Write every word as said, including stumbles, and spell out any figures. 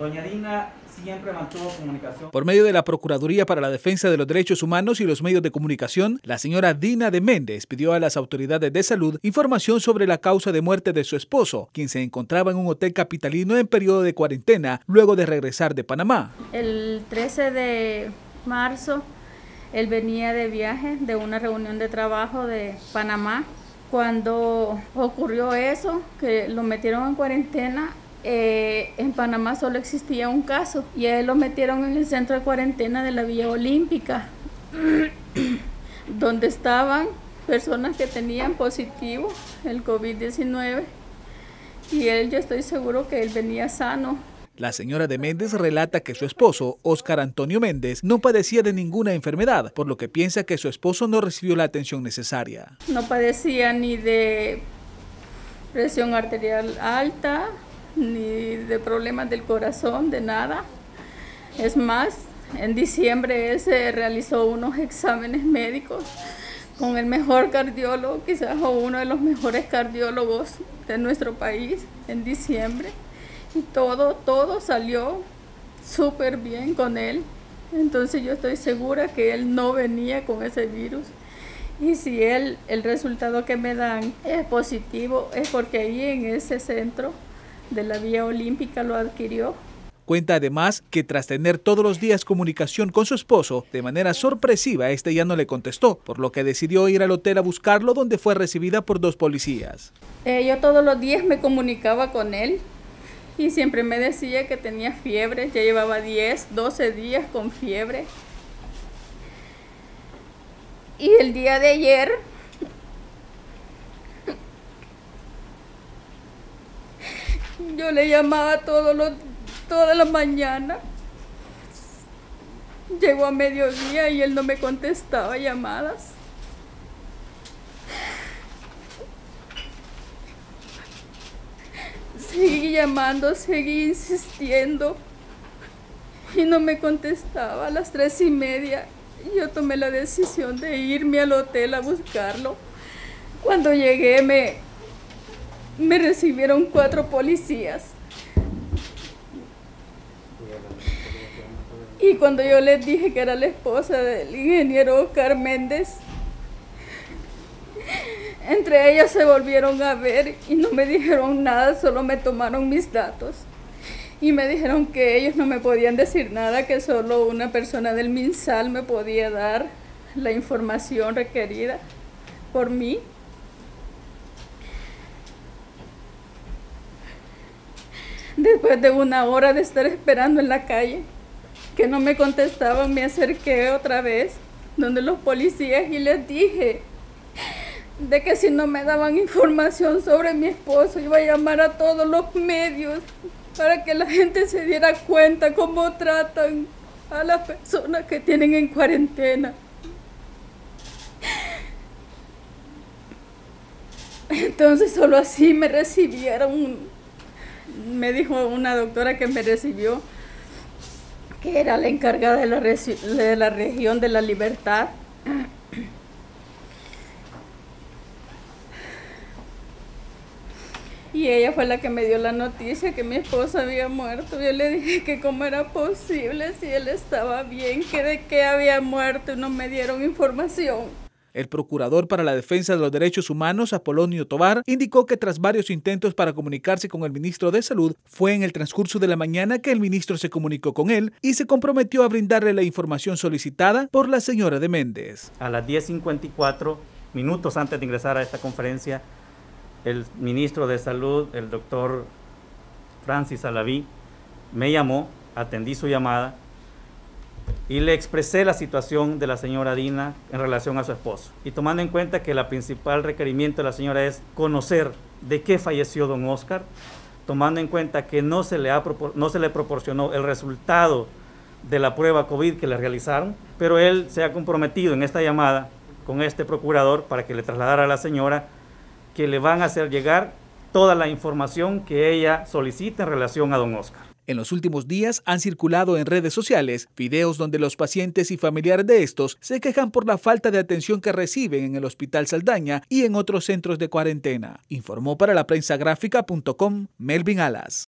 Doña Dina siempre mantuvo comunicación. Por medio de la Procuraduría para la Defensa de los Derechos Humanos y los medios de comunicación, la señora Dina de Méndez pidió a las autoridades de salud información sobre la causa de muerte de su esposo, quien se encontraba en un hotel capitalino en periodo de cuarentena luego de regresar de Panamá. El trece de marzo, él venía de viaje de una reunión de trabajo de Panamá. Cuando ocurrió eso, que lo metieron en cuarentena, Eh, en Panamá solo existía un caso y a él lo metieron en el centro de cuarentena de la Villa Olímpica, donde estaban personas que tenían positivo el COVID diecinueve y él, yo estoy seguro que él venía sano. La señora de Méndez relata que su esposo, Óscar Antonio Méndez, no padecía de ninguna enfermedad, por lo que piensa que su esposo no recibió la atención necesaria. No padecía ni de presión arterial alta, ni de problemas del corazón, de nada. Es más, en diciembre él se realizó unos exámenes médicos con el mejor cardiólogo, quizás o uno de los mejores cardiólogos de nuestro país en diciembre, y todo, todo salió súper bien con él. Entonces yo estoy segura que él no venía con ese virus. Y si él, el resultado que me dan es positivo, es porque ahí en ese centro de la Vía Olímpica lo adquirió. Cuenta además que tras tener todos los días comunicación con su esposo, de manera sorpresiva este ya no le contestó, por lo que decidió ir al hotel a buscarlo, donde fue recibida por dos policías. Eh, yo todos los días me comunicaba con él y siempre me decía que tenía fiebre, ya llevaba diez, doce días con fiebre. Y el día de ayer yo le llamaba todos los, toda la mañana. Llegó a mediodía y él no me contestaba llamadas. Seguí llamando, seguí insistiendo y no me contestaba. A las tres y media yo tomé la decisión de irme al hotel a buscarlo. Cuando llegué me... Me recibieron cuatro policías. Y cuando yo les dije que era la esposa del ingeniero Óscar Méndez, entre ellos se volvieron a ver y no me dijeron nada, solo me tomaron mis datos. Y me dijeron que ellos no me podían decir nada, que solo una persona del MinSal me podía dar la información requerida por mí. Después de una hora de estar esperando en la calle, que no me contestaban, me acerqué otra vez donde los policías y les dije de que si no me daban información sobre mi esposo, iba a llamar a todos los medios para que la gente se diera cuenta cómo tratan a las personas que tienen en cuarentena. Entonces solo así me recibieron. Me dijo una doctora que me recibió, que era la encargada de la, de la región de La Libertad. Y ella fue la que me dio la noticia que mi esposo había muerto. Yo le dije que cómo era posible si él estaba bien, que de qué había muerto y no me dieron información. El procurador para la Defensa de los Derechos Humanos, Apolonio Tovar, indicó que tras varios intentos para comunicarse con el ministro de Salud, fue en el transcurso de la mañana que el ministro se comunicó con él y se comprometió a brindarle la información solicitada por la señora de Méndez. A las diez cincuenta y cuatro minutos antes de ingresar a esta conferencia, el ministro de Salud, el doctor Francis Alaví, me llamó, atendí su llamada y le expresé la situación de la señora Dina en relación a su esposo. Y tomando en cuenta que el principal requerimiento de la señora es conocer de qué falleció don Óscar, tomando en cuenta que no se le, ha, no se le proporcionó el resultado de la prueba COVID que le realizaron, pero él se ha comprometido en esta llamada con este procurador para que le trasladara a la señora que le van a hacer llegar toda la información que ella solicita en relación a don Óscar. En los últimos días han circulado en redes sociales videos donde los pacientes y familiares de estos se quejan por la falta de atención que reciben en el Hospital Saldaña y en otros centros de cuarentena. Informó para la prensa gráfica punto com Melvin Alas.